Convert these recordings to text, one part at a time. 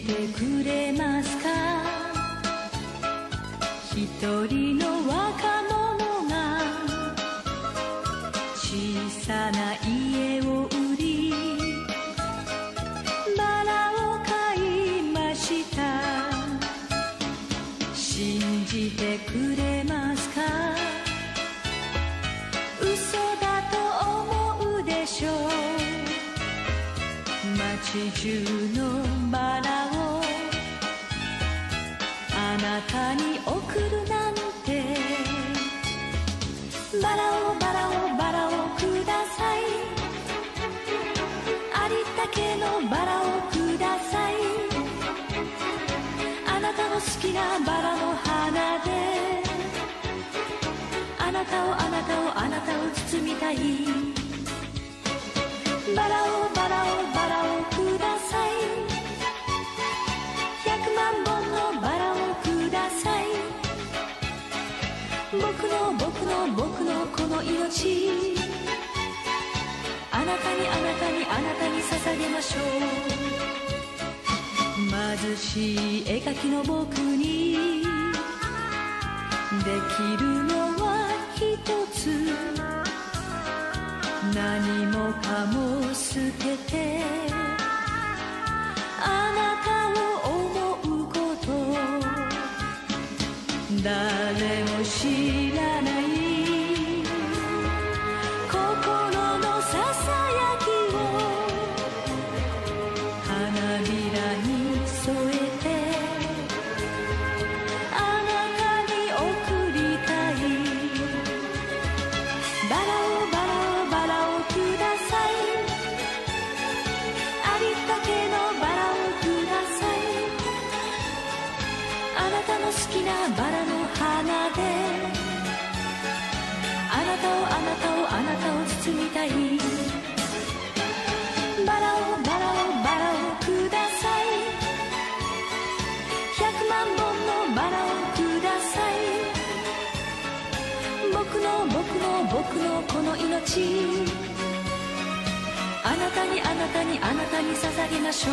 てくれますか。一人の若者が小さな家を売りバラを買いました。信じてくれますか。嘘だと思うでしょう。街中のバラをあなたに贈るなんて。バラをバラをバラをください。ありったけのバラをください。あなたの好きなバラの花であなたをあなたをあなたを包みたい。バラをバラをバラをください。100万本のバラをください。僕の僕の僕のこの命あなたにあなたにあなたに捧げましょう。貧しい絵描きの僕にできるのは一つ。何もかも捨ててあなたを思うこと。誰も知らない心のささやきを花びらに添えてあなたに贈りたい。バラをバラをバラをください。ありったけのバラをください。あなたの好きなバラの花であなたをあなたをあなたを包みたい。バラをバラをバラをください。100万本のバラをください。僕の僕の僕のこの命あなたにあなたにあなたに捧げましょう。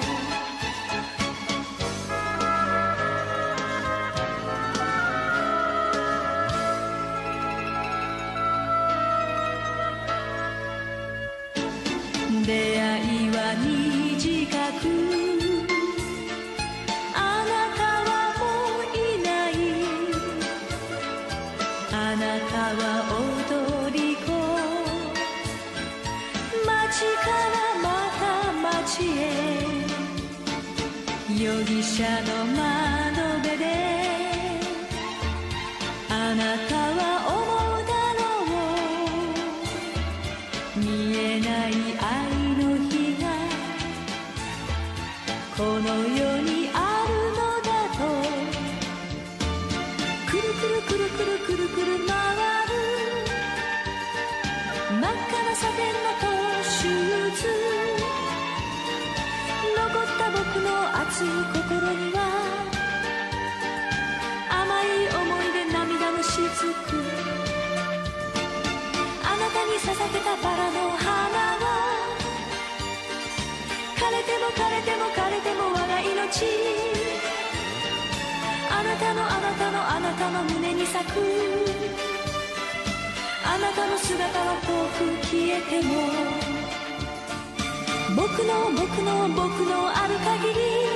出会いは短くあなたはもういない。あなたは踊り子街からまた街へ容疑者の窓辺であなたは思うだろう。見えない愛の日がこの世にあるのだと。くるくるくるくるくるくる回る真っ赤なサテンのトーシューズ。残った僕の熱い心には甘い思い出涙のしずく。あなたに捧げたバラの花は枯れても枯れても枯れても我が命。あなたのあなたのあなたの胸に咲く。あなたの姿は遠く消えても僕の僕の僕のある限り